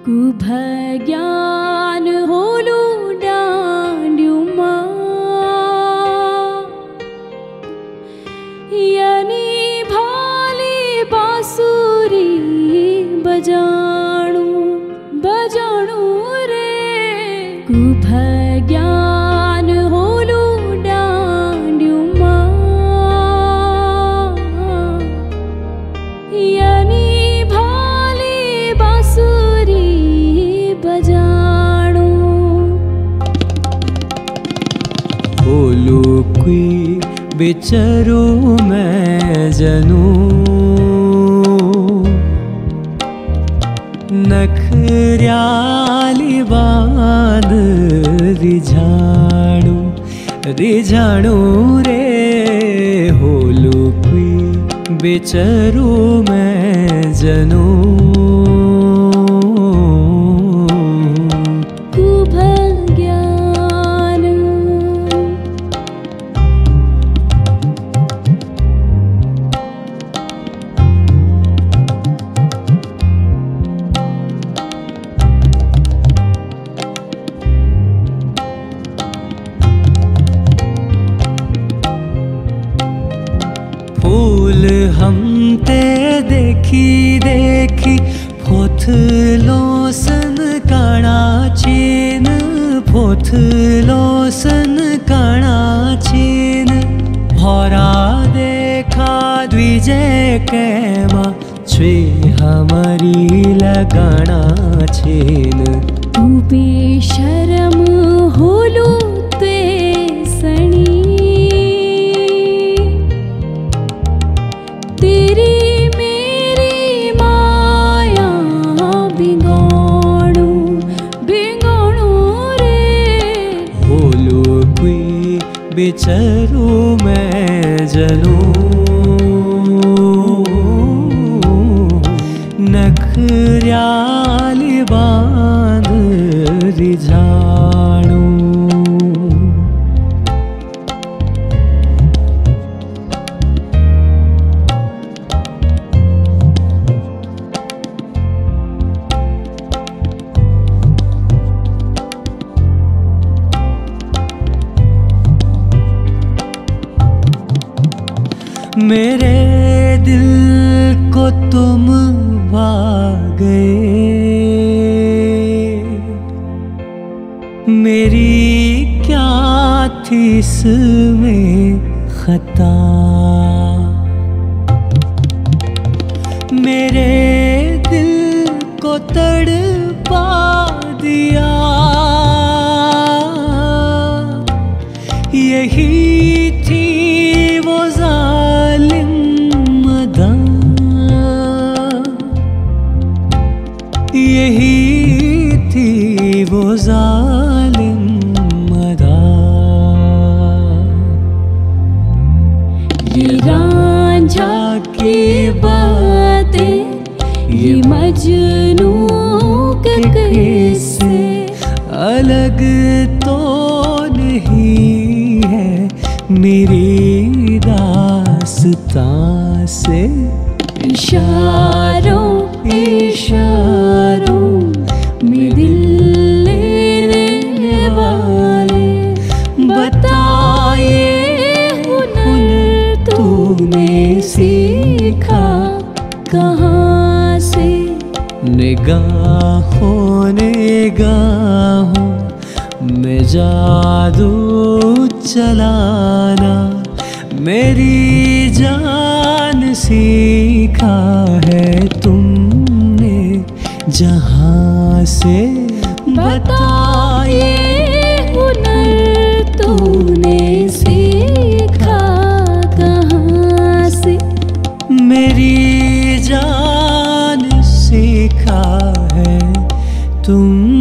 कुभग्यान होलू डांड्युमा यनी भाली बांसुरी बजाणू बजाणू रे कुभग्यान होलू डांड्युमा यनी भाली बांसुरी बजाणू होलू कोई बिचरू मैं जनू नखर्याली बांध रिझाणू रिझाणू रे होलू कोई बिचरू मैं जनू हम ते देखी देखी फोथलो सन काणा चीन फोथलो सन काणा चीन भरा देखा द्विजे कैमा छे हमारी लगाना चीन तू बेशरम होलू ते सणी तेरी मेरी माया बिगाड़ू बिगाड़ू रे होलू कोई बिचरू मैं जनू नखर्याली बांध रिझाणू मेरे दिल को तुम भा गए मेरी क्या थी इसमें खता मेरे दिल को तड़पा दिया यही थी वो जालिम अदा यही थी वो जालिम अदा ये रांझा की बातें ये मजनू के किस्से अलग तो नहीं है मेरी दास्तां से इशारों इशारों में दिल लेने वाले बताए हुनर तूने सीखा कहाँ से निगाहों निगाहों में जादू चलाना मेरी जान सीखा है तुमने जहाँ से बताए हुनर तूने सीखा कहाँ से मेरी जान सीखा है तुम